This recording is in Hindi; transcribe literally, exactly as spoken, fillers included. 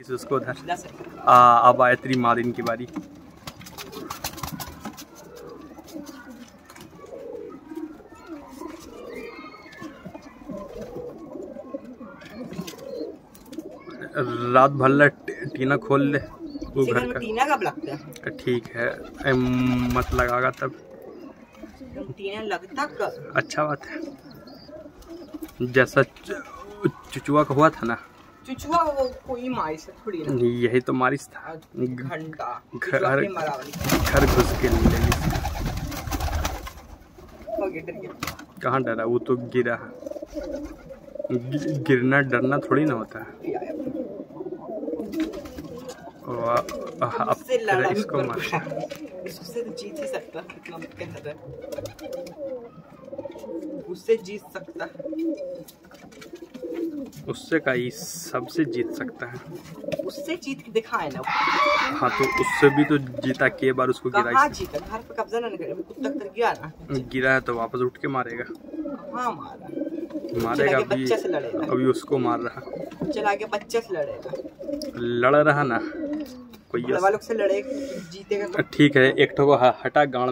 उसको उधर अब आए तेरी मारिन की बारी। रात भर टीना खोल ले वो घर का। टीना कब लगता है? ठीक है मत लगागा तब टीना लगता कब? अच्छा बात है। जैसा चुचुआ का हुआ था ना, चुचुआ वो कोई मारिस थोड़ी ना, यही तो मारिस था। घंटा घर घर घुस के ले कहाँ डरा, वो तो गिरा। गिरना डरना थोड़ी ना होता है। अब तेरा इसको मार, उससे तो जीत ही सकता है, कितना कहता है उससे जीत सकता है, उससे का ही सबसे जीत सकता है। उससे जीत के दिखाए ना। हाँ तो उससे भी तो जीता के बार उसको गिरा। कहाँ जीता? घर पे कब्जा ना करे, कुत्ता तर गया ना, गिरा है तो वापस उठ के मारेगा। हाँ मारा मारेगा अभी, बच्चे से लड़ेगा। अभी उसको मार रहा, चला के बच्चे से लड़ेगा, लड़ रहा ना कोई वालों से लड़ेगा, जीतेगा। ठीक है एक ठो को हटा गाँव।